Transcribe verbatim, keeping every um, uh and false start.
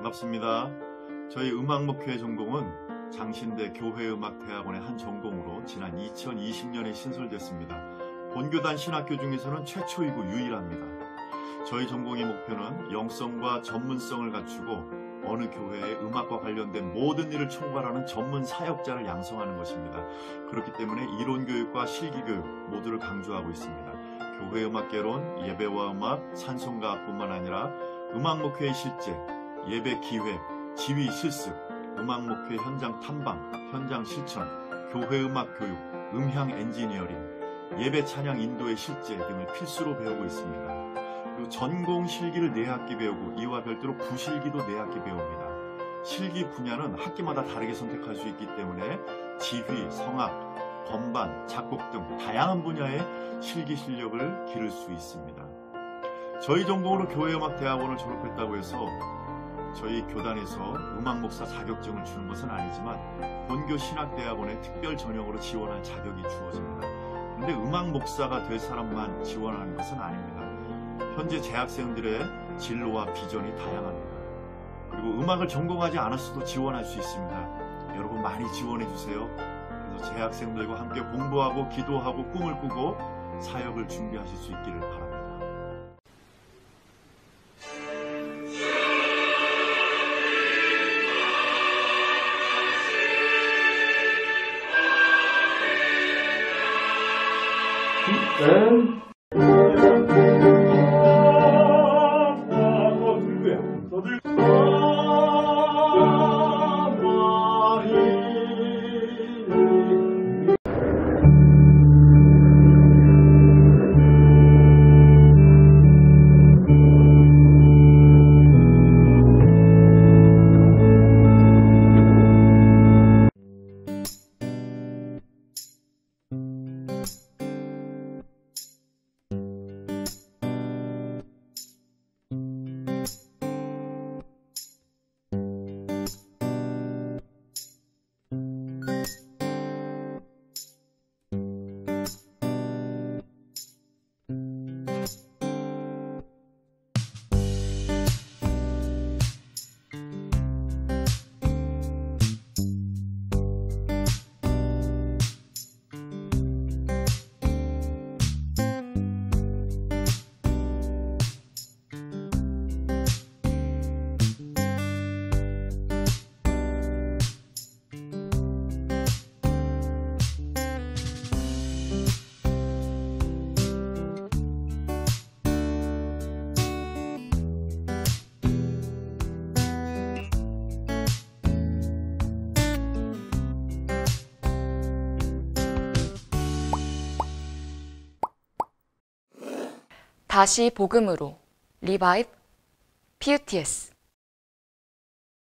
반갑습니다. 저희 음악목회 전공은 장신대 교회음악대학원의 한 전공으로 지난 이천이십 년에 신설됐습니다. 본교단 신학교 중에서는 최초이고 유일합니다. 저희 전공의 목표는 영성과 전문성을 갖추고 어느 교회의 음악과 관련된 모든 일을 총괄하는 전문 사역자를 양성하는 것입니다. 그렇기 때문에 이론교육과 실기교육 모두를 강조하고 있습니다. 교회음악개론, 예배와 음악, 찬송가뿐만 아니라 음악목회의 실제, 예배 기획, 지휘 실습, 음악목회 현장 탐방, 현장 실천, 교회음악 교육, 음향 엔지니어링, 예배 찬양 인도의 실제 등을 필수로 배우고 있습니다. 그리고 전공 실기를 네 학기 배우고 이와 별도로 부실기도 네 학기 배웁니다. 실기 분야는 학기마다 다르게 선택할 수 있기 때문에 지휘, 성악, 건반, 작곡 등 다양한 분야의 실기 실력을 기를 수 있습니다. 저희 전공으로 교회음악대학원을 졸업했다고 해서 저희 교단에서 음악목사 자격증을 주는 것은 아니지만 본교 신학대학원에 특별 전형으로 지원할 자격이 주어집니다. 그런데 음악목사가 될 사람만 지원하는 것은 아닙니다. 현재 재학생들의 진로와 비전이 다양합니다. 그리고 음악을 전공하지 않았어도 지원할 수 있습니다. 여러분 많이 지원해 주세요. 그래서 재학생들과 함께 공부하고 기도하고 꿈을 꾸고 사역을 준비하실 수 있기를 바랍니다. 네. 다시 복음으로 리바이브 피유티에스